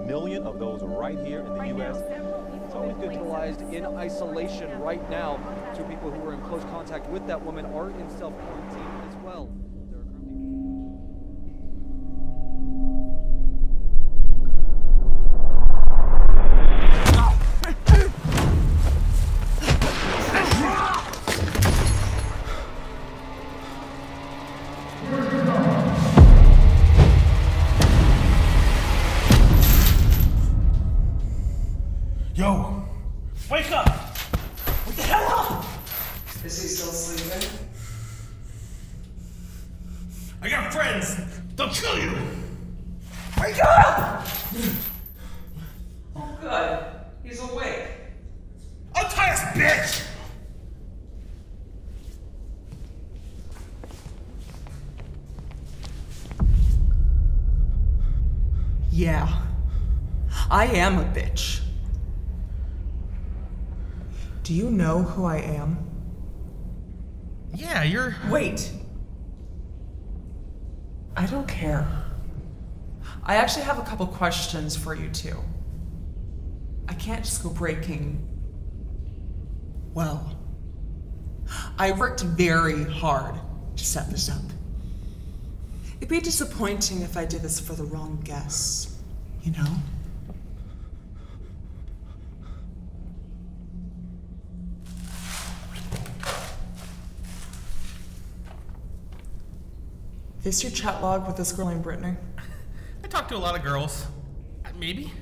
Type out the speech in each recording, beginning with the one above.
million of those right here in the U.S. Hospitalized in isolation right now. 2 people who were in close contact with that woman are in self-quarantine as well. Yo, wake up! What the hell? Is he still sleeping? I got friends. They'll kill you. Wake up! Oh, good. He's awake. Untie us, bitch! Yeah, I am a bitch. Do you know who I am? Yeah, you're... Wait. I don't care. I actually have a couple questions for you too. I can't just go breaking... Well, I worked very hard to set this up. It'd be disappointing if I did this for the wrong guess, you know? This your chat log with this girl named Brittany? I talk to a lot of girls. Maybe.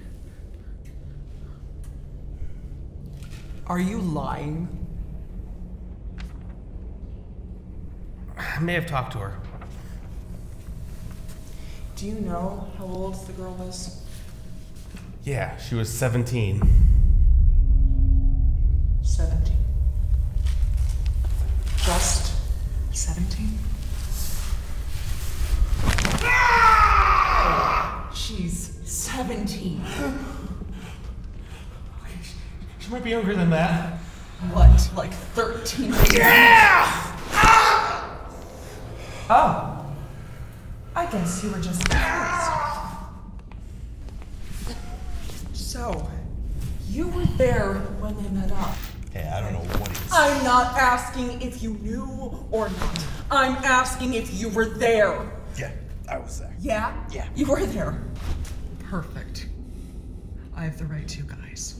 Are you lying? I may have talked to her. Do you know how old the girl was? Yeah, she was 17. 17. Just 17? She's 17. She might be younger than that. What, like 13? Yeah! Oh. I guess you were just confused. So, you were there when they met up. Hey, I don't know what it is. I'm not asking if you knew or not. I'm asking if you were there. Yeah, I was there. Yeah? Yeah. You were there. Perfect. I have the right two guys.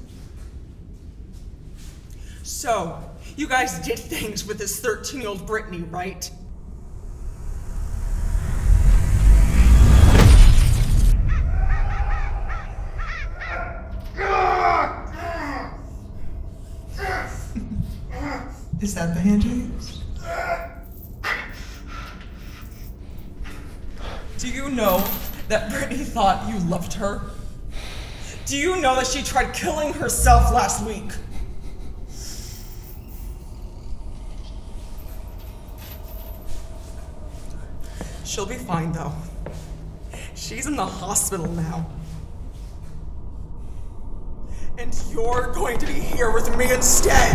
So, you guys did things with this 13-year-old Brittany, right? Is that the hand you used? Do you know that Brittany thought you loved her? Do you know that she tried killing herself last week? She'll be fine though. She's in the hospital now. And you're going to be here with me instead!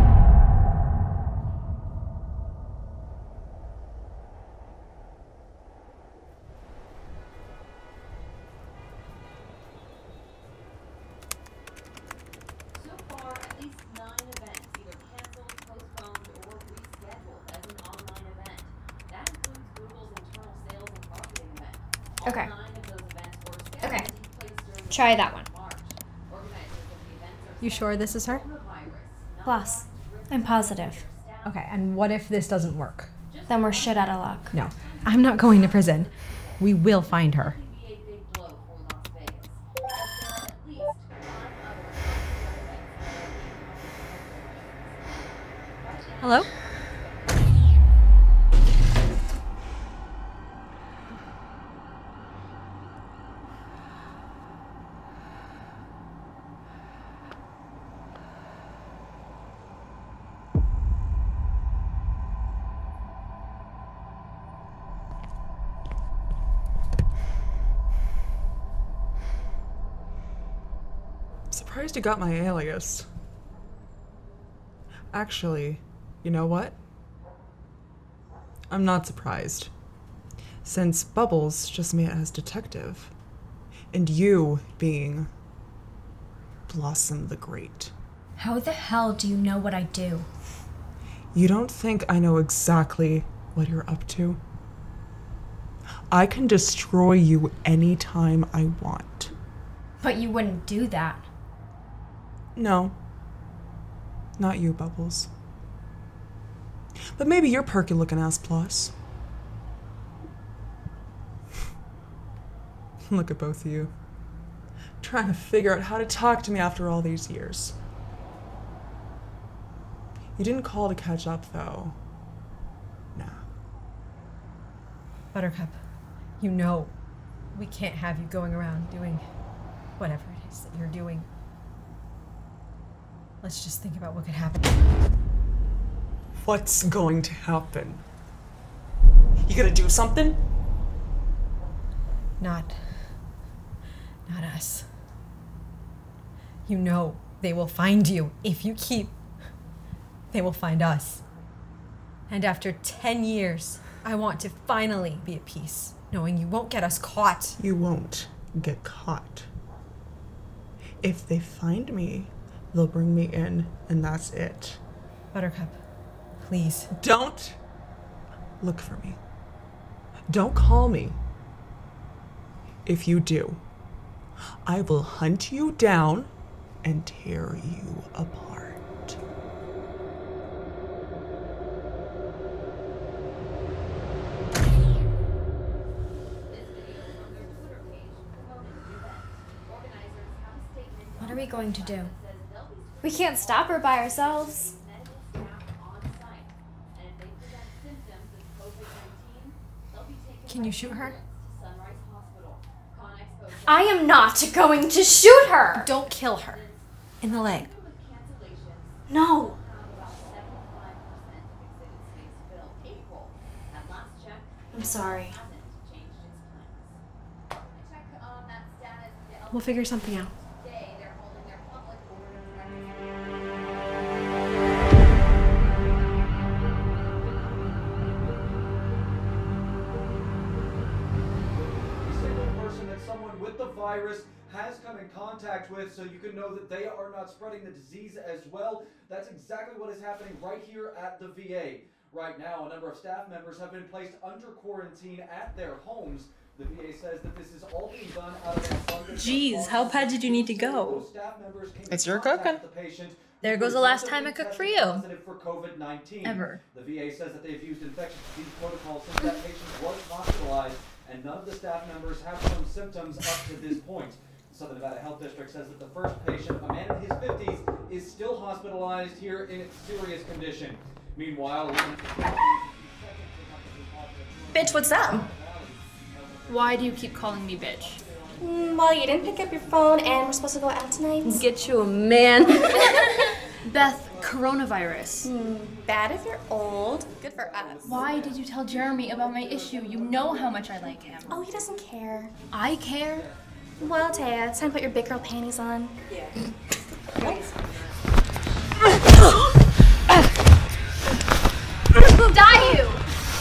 Okay. Okay. Try that one. You sure this is her? Plus, I'm positive. Okay, and what if this doesn't work? Then we're shit out of luck. No, I'm not going to prison. We will find her. Hello? Surprised you got my alias. Actually, you know what? I'm not surprised. Since Bubbles just made it as detective. And you being Blossom the Great. How the hell do you know what I do? You don't think I know exactly what you're up to? I can destroy you anytime I want. But you wouldn't do that. No. Not you, Bubbles. But maybe your perky looking ass plus. Look at both of you. Trying to figure out how to talk to me after all these years. You didn't call to catch up, though. Nah. Buttercup, you know we can't have you going around doing whatever it is that you're doing. Let's just think about what could happen. What's going to happen? You gonna do something? Not us. You know they will find you. If you keep, they will find us. And after 10 years, I want to finally be at peace, knowing you won't get us caught. You won't get caught. If they find me, they'll bring me in, and that's it. Buttercup, please. Don't look for me. Don't call me. If you do, I will hunt you down and tear you apart. What are we going to do? We can't stop her by ourselves. Can you shoot her? I am not going to shoot her! Don't kill her. In the leg. No. I'm sorry. We'll figure something out. With the virus has come in contact with, so you can know that they are not spreading the disease as well. That's exactly what is happening right here at the VA. Right now, a number of staff members have been placed under quarantine at their homes. The VA says that this is all being done out of an abundance. Jeez, how bad did you need to go? It's your cooking. There goes the last time I cooked for you. For COVID-19. Ever. The VA says that they've used infectious disease protocols since that patient was hospitalized, and none of the staff members have shown symptoms up to this point. The Southern Nevada Health District says that the first patient, a man in his 50s, is still hospitalized here in serious condition. Meanwhile, Bitch, what's up? Why do you keep calling me bitch? Well, you didn't pick up your phone and we're supposed to go out tonight. Get you a man. Beth, coronavirus. Bad if you're old. Good for us. Why did you tell Jeremy about my issue? You know how much I like him. Oh, he doesn't care. I care. Well, Taya, it's time to put your big girl panties on. Yeah. Die you!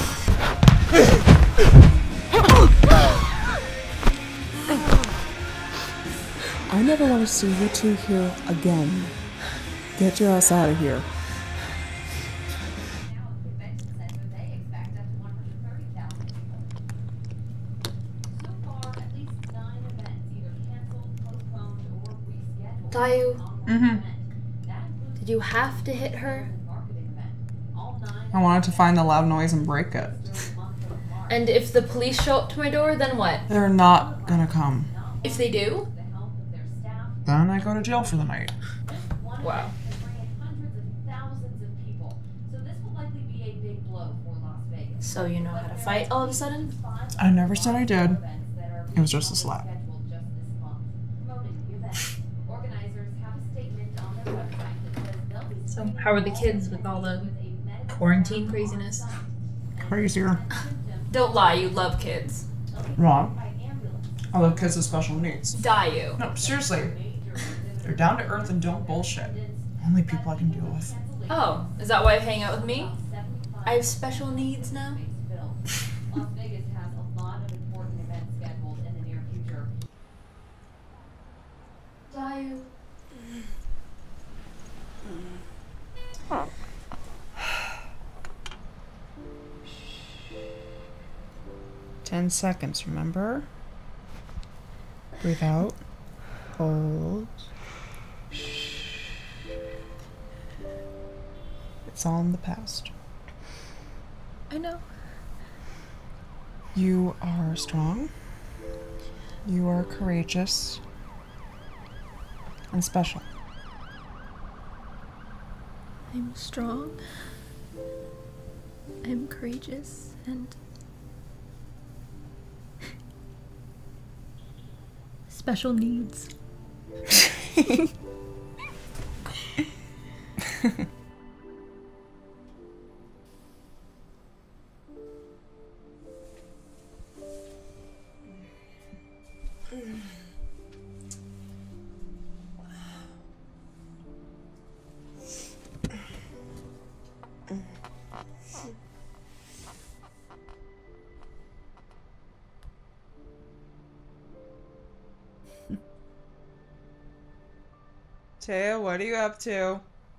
I never want to see you two here again. Get your ass out of here. Dayu. Did you have to hit her? I wanted to find the loud noise and break it. And if the police show up to my door, then what? They're not gonna come. If they do? Then I go to jail for the night. Wow. So you know how to fight all of a sudden? I never said I did. It was just a slap. So, how are the kids with all the quarantine craziness? Crazier. Don't lie, you love kids. Wrong. I love kids with special needs. Dayu. No, seriously. They're down to earth and don't bullshit. Only people I can deal with. Oh, is that why you hang out with me? I have special needs now? tired. 10 seconds, remember? Breathe out. Hold. It's all in the past. I know. You are strong. You are courageous. And special. I'm strong. I'm courageous and special needs. Taya, what are you up to?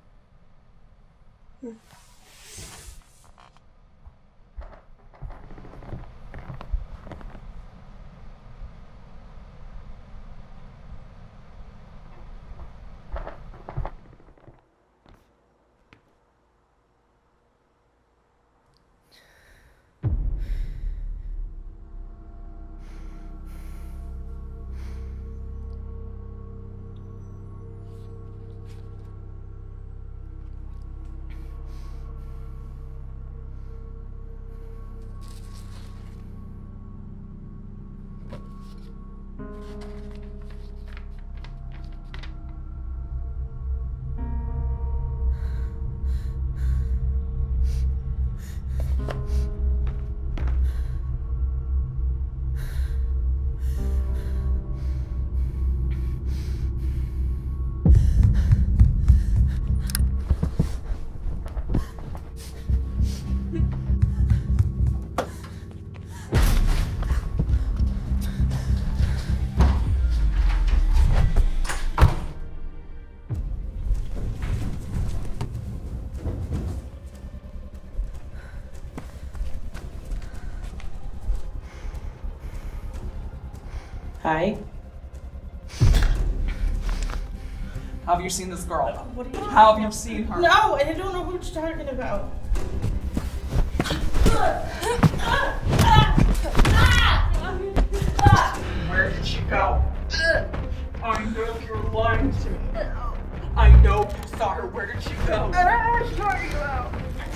Hi. Have you seen this girl? What are you How have you seen her? No, and I don't know who you're talking about. Where did she go? I know you're lying to me. I know you saw her. Where did she go? I'm sorry about.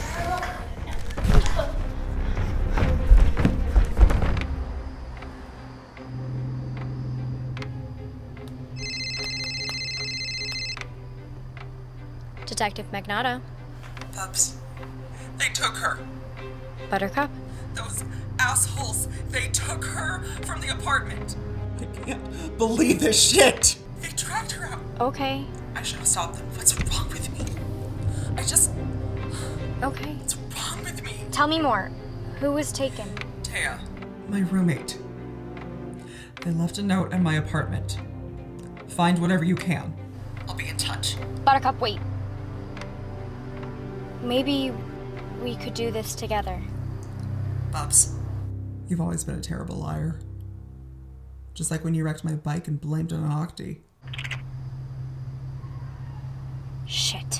Detective Magnotta. Pups. They took her. Buttercup? Those assholes. They took her from the apartment. I can't believe this shit. They dragged her out. Okay. I should have stopped them. What's wrong with me? Okay. What's wrong with me? Tell me more. Who was taken? Taya. My roommate. They left a note in my apartment. Find whatever you can. I'll be in touch. Buttercup, wait. Maybe we could do this together. Bubs. You've always been a terrible liar. Just like when you wrecked my bike and blamed it on Octi. Shit.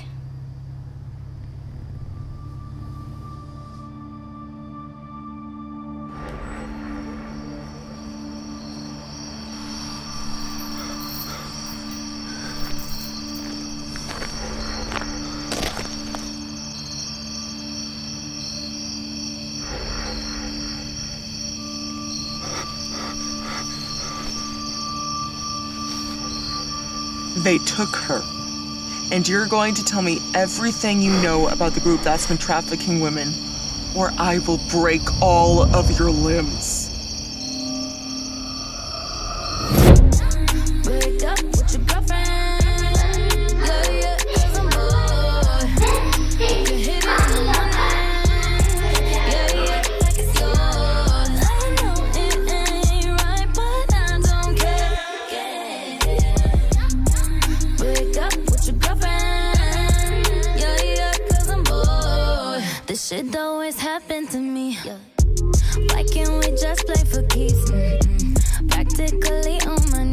They took her. And you're going to tell me everything you know about the group that's been trafficking women, or I will break all of your limbs. Wake up with your girlfriend. Yeah, yeah, 'cause I'm bored. You can hit it in the morning. Yeah, yeah, like it's yours. I know it ain't right, but I don't care. Shit always happen to me. Why can't we just play for keeps? Practically on my